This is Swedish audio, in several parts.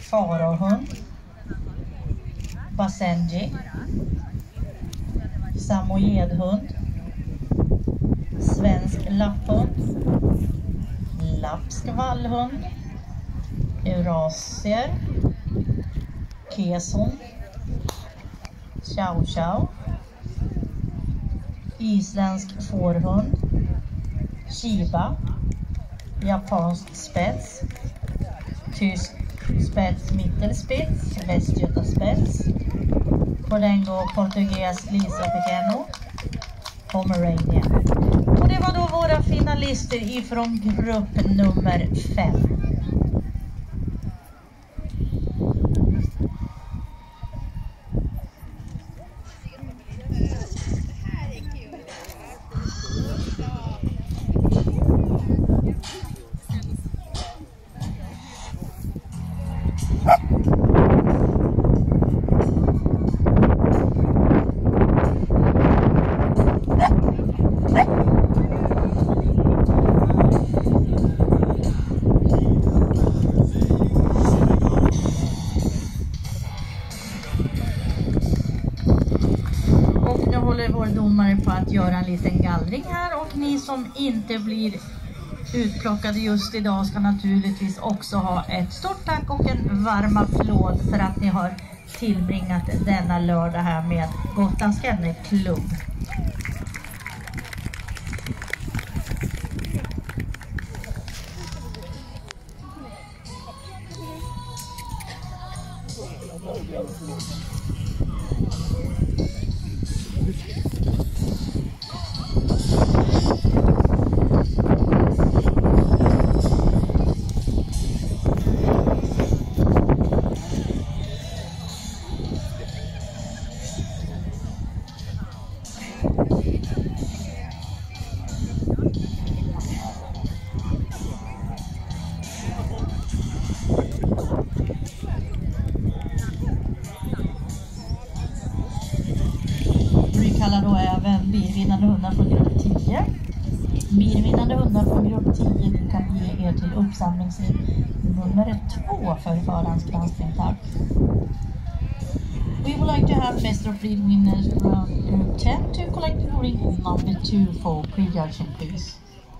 Faraohund, Basenji, Samojedhund, Svensk lapphund, Lapsk vallhund, Eurasier, Keson, Chow Chow, Isländsk fårhund, Shiba, Japansk spets, Tysk spets mittelspets, Västgöta spets, Podengo portuges Lisa Pequeno, Pomeranian. Och det var då våra finalister ifrån grupp nummer 5. Vår domare på att göra en liten gallring här, och ni som inte blir utplockade just idag ska naturligtvis också ha ett stort tack och en varm applåd för att ni har tillbringat denna lördag här med Gotlands Kennelklubb. Vi kallar då även birvinnande hundar från grupp 10. Birvinnande hundar från grupp 10 ni kan ge er till uppsamlingsring nummer 2 för förhandsgranskning, tack. We would like to have best of breed winners from group 10 to collect ring number 2 for prejudging, please.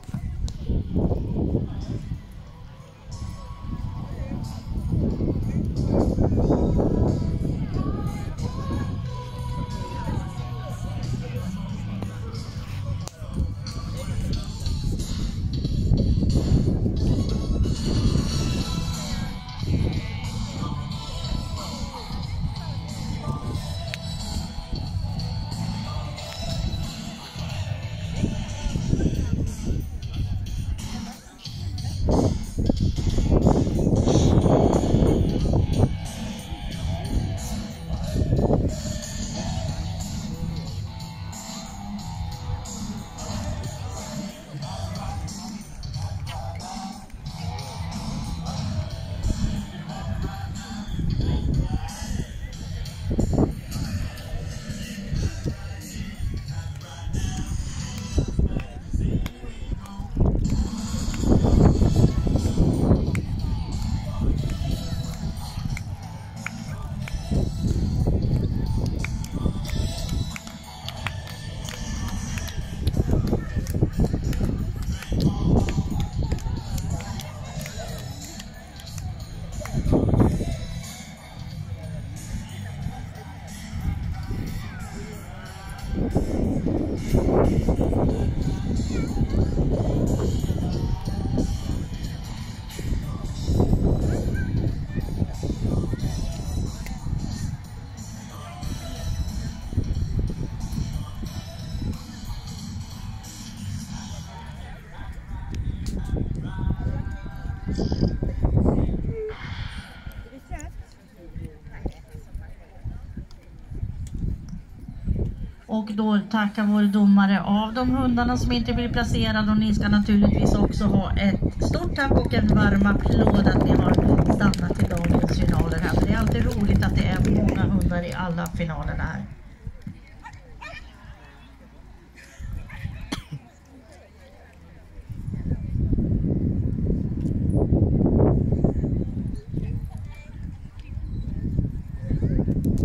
Och då tackar vår domare av de hundarna som inte blir placerade, och ni ska naturligtvis också ha ett stort tack och en varm applåd att ni har stannat till dagens finaler här. För det är alltid roligt att det är många hundar i alla finalerna här.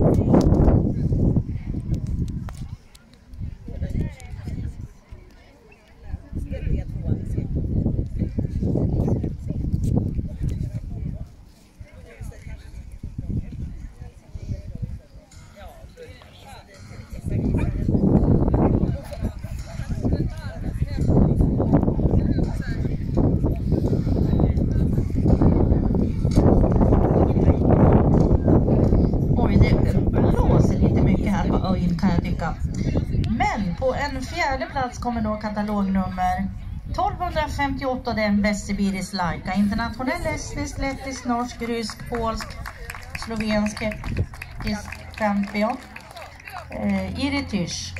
Kan jag tycka. Men på en fjärde plats kommer då katalognummer 1258, det är en Vestsibiris Laika. Internationell, estnisk, lettisk, norsk, rysk, polsk, slovensk champion. Iritysh.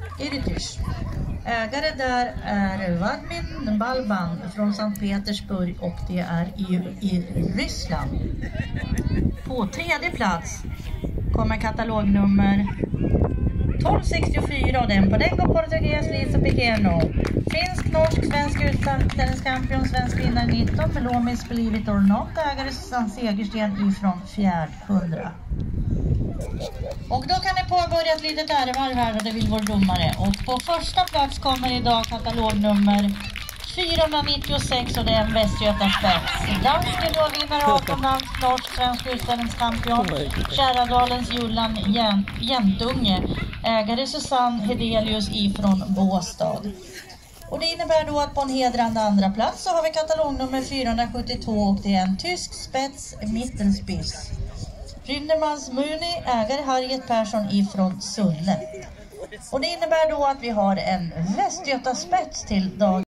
Ägare där är Vadmin Balban från Sankt Petersburg och det är i Ryssland. På tredje plats kommer katalognummer 1264 och den på den går portugis Lisa Pequeno. Finsk, norsk, svensk utställningskampion, svensk vinnare 19, Melomis Believe It or Not, ägare Susanne Segersten ifrån Fjärdhundra. Och då kan det påbörja ett litet ärevarv här och det vill vår domare. Och på första plats kommer idag katalognummer 496 och det är en Västgötaspets. Dansk är då vinnare 18 dansk, norsk, svensk utställningskampion. Kärradalens Jullan Jäntunge. Ägare Susanne Hedelius ifrån Båstad. Och det innebär då att på en hedrande andra plats så har vi katalognummer 472 och det är en tysk spets Mittelspiss. Ryndermans Muni, ägare Harriet Persson ifrån Sunne. Och det innebär då att vi har en Västgötaspets till dag.